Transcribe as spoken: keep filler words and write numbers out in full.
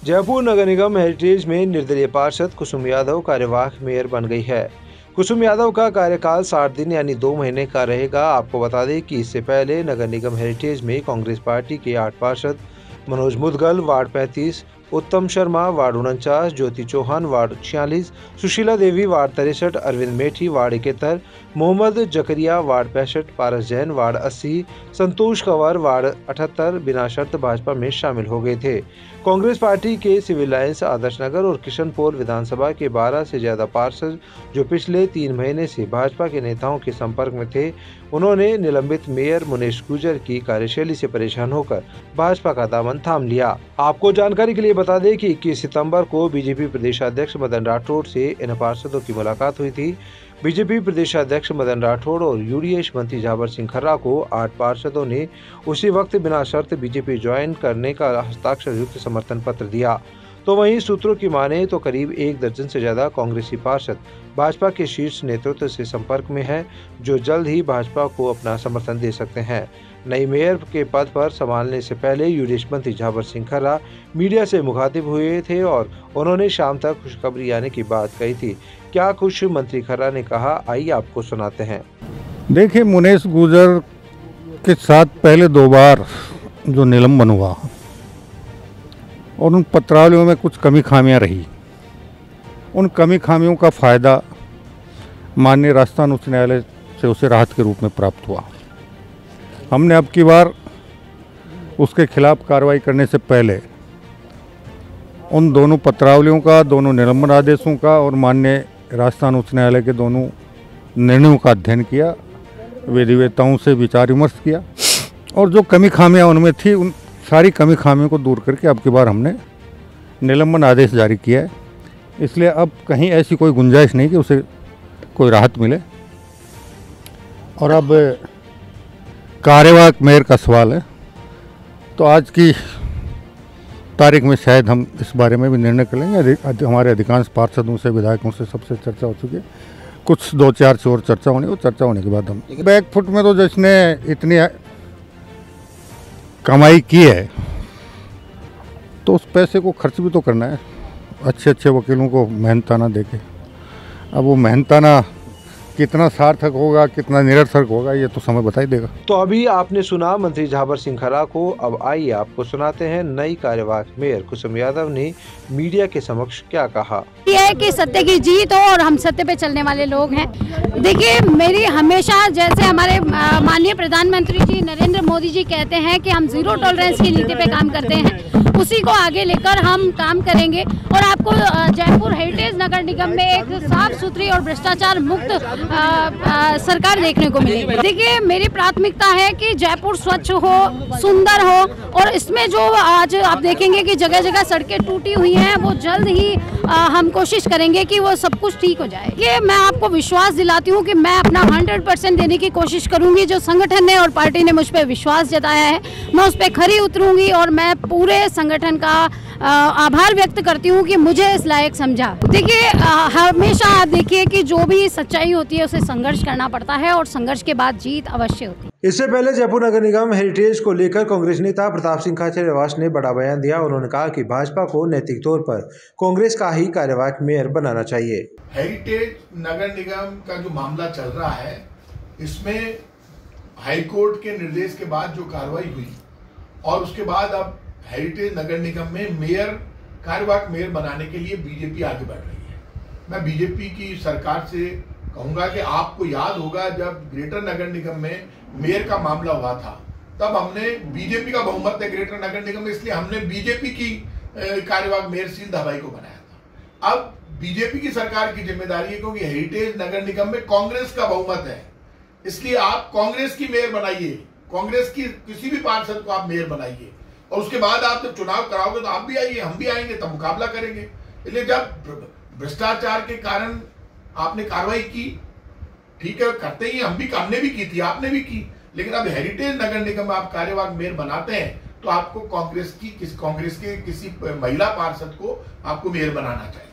जयपुर नगर निगम heritage में निर्दलीय पार्षद कुसुम यादव कार्यवाहक मेयर बन गई है। कुसुम यादव का कार्यकाल साठ दिन यानी दो महीने का रहेगा। आपको बता दें कि इससे पहले नगर निगम हेरिटेज में कांग्रेस पार्टी के आठ पार्षद मनोज मुदगल वार्ड पैंतीस, उत्तम शर्मा वार्ड उनचास, ज्योति चौहान वार्ड छियालीस, सुशीला देवी वार्ड तिरसठ, अरविंद मेठी वार्ड इकहत्तर, मोहम्मद जकरिया वार्ड पैंसठ, पारस जैन वार्ड अस्सी, संतोष कंवर वार्ड अठहत्तर बिना शर्त भाजपा में शामिल हो गए थे। कांग्रेस पार्टी के सिविल लाइन्स, आदर्श नगर और किशनपोल विधानसभा के बारह से ज्यादा पार्षद जो पिछले तीन महीने से भाजपा के नेताओं के संपर्क में थे, उन्होंने निलंबित मेयर मुनेश गुर्जर की कार्यशैली से परेशान होकर भाजपा का दामन थाम लिया। आपको जानकारी के लिए बता दें कि इक्कीस सितंबर को बीजेपी प्रदेशाध्यक्ष मदन राठौड़ से इन पार्षदों की मुलाकात हुई थी। बीजेपी प्रदेशाध्यक्ष मदन राठौड़ और यूडीएच मंत्री झावर सिंह खर्रा को आठ पार्षदों ने उसी वक्त बिना शर्त बीजेपी ज्वाइन करने का हस्ताक्षर युक्त समर्थन पत्र दिया। तो वहीं सूत्रों की माने तो करीब एक दर्जन से ज्यादा कांग्रेसी पार्षद भाजपा के शीर्ष नेतृत्व से संपर्क में हैं, जो जल्द ही भाजपा को अपना समर्थन दे सकते हैं। नई मेयर के पद पर संभालने से पहले यूडीएच मंत्री झावर सिंह खर्रा मीडिया से मुखातिब हुए थे और उन्होंने शाम तक खुशखबरी आने की बात कही थी। क्या कुछ मंत्री खर्रा ने कहा, आइए आपको सुनाते हैं। देखिए, मुनेश गुर्जर के साथ पहले दो बार जो निलंबन हुआ और उन पत्रावलियों में कुछ कमी खामियां रही, उन कमी खामियों का फ़ायदा माननीय राजस्थान उच्च न्यायालय से उसे राहत के रूप में प्राप्त हुआ। हमने अब की बार उसके खिलाफ कार्रवाई करने से पहले उन दोनों पत्रावलियों का, दोनों निलंबन आदेशों का और माननीय राजस्थान उच्च न्यायालय के दोनों निर्णयों का अध्ययन किया, विधिवेताओं से विचार विमर्श किया और जो कमी खामियां उनमें थी, उन सारी कमी खामियों को दूर करके अब की बार हमने निलंबन आदेश जारी किया है। इसलिए अब कहीं ऐसी कोई गुंजाइश नहीं कि उसे कोई राहत मिले। और अब कार्यवाहक मेयर का सवाल है, तो आज की तारीख में शायद हम इस बारे में भी निर्णय कर लेंगे। हमारे अधिकांश पार्षदों से, विधायकों से सबसे चर्चा हो चुकी है, कुछ दो चार से और चर्चा होनी हो, चर्चा होने के बाद हम बैकफुट में तो जिसने इतनी कमाई की है तो उस पैसे को खर्च भी तो करना है। अच्छे अच्छे वकीलों को मेहनताना देके, अब वो मेहनताना कितना सार्थक होगा, कितना निरर्थक होगा, ये तो समय बता ही देगा। तो अभी आपने सुना मंत्री झावर सिंह खर्रा को। अब आइए आपको सुनाते हैं नई कार्यवाहक मेयर कुसुम यादव ने मीडिया के समक्ष क्या कहा। ये है कि सत्य की जीत हो और हम सत्य पे चलने वाले लोग हैं। देखिए, मेरी हमेशा, जैसे हमारे माननीय प्रधानमंत्री जी नरेंद्र मोदी जी कहते हैं कि हम जीरो टॉलरेंस की नीति पे काम करते हैं, उसी को आगे लेकर हम काम करेंगे और आपको जयपुर हेरिटेज नगर निगम में एक साफ सुथरी और भ्रष्टाचार मुक्त आ, आ, सरकार देखने को मिलेगी। देखिए, मेरी प्राथमिकता है कि जयपुर स्वच्छ हो, सुंदर हो और इसमें जो आज आप देखेंगे कि जगह जगह सड़कें टूटी हुई हैं, वो जल्द ही आ, हम कोशिश करेंगे कि वो सब कुछ ठीक हो जाए। ये मैं आपको विश्वास दिलाती हूँ कि मैं अपना हंड्रेड परसेंट देने की कोशिश करूँगी। जो संगठन ने और पार्टी ने मुझ पर विश्वास जताया है, मैं उस पर खरी उतरूँगी और मैं पूरे संगठन का आभार व्यक्त करती हूँ कि मुझे इस लायक समझा। देखिए, हमेशा आप देखिए कि जो भी सच्चाई होती है उसे संघर्ष करना पड़ता है और संघर्ष के बाद जीत अवश्य होती है। इससे पहले जयपुर नगर निगम हेरिटेज को लेकर कांग्रेस नेता प्रताप सिंह खाचरियावास ने बड़ा बयान दिया। उन्होंने कहा कि भाजपा को नैतिक तौर पर कांग्रेस का ही कार्यवाहक मेयर बनाना चाहिए। हेरिटेज नगर निगम का जो मामला चल रहा है, इसमें हाईकोर्ट के निर्देश के बाद जो कार्रवाई हुई और उसके बाद अब हेरिटेज नगर निगम में मेयर, कार्यवाहक मेयर बनाने के लिए बीजेपी आगे बढ़ रही है। मैं बीजेपी की सरकार से कहूंगा कि आपको याद होगा जब ग्रेटर नगर निगम में मेयर का मामला हुआ था, तब हमने, बीजेपी का बहुमत है ग्रेटर नगर निगम में, इसलिए हमने बीजेपी की कार्यवाहक मेयर शील दबाई को बनाया था। अब बीजेपी की सरकार की जिम्मेदारी है, क्योंकि हेरिटेज नगर निगम में कांग्रेस का बहुमत है, इसलिए आप कांग्रेस की मेयर बनाइए, कांग्रेस की किसी भी पार्षद को आप मेयर बनाइए और उसके बाद आप जब चुनाव कराओगे तो आप भी आइए, हम भी आएंगे, तब मुकाबला करेंगे। इसलिए जब भ्रष्टाचार के कारण आपने कार्रवाई की, ठीक है, करते ही हम भी, हमने भी की थी, आपने भी की, लेकिन अब हेरिटेज नगर निगम में आप कार्यवाहक मेयर बनाते हैं तो आपको कांग्रेस की, किस कांग्रेस के किसी महिला पार्षद को आपको मेयर बनाना चाहिए।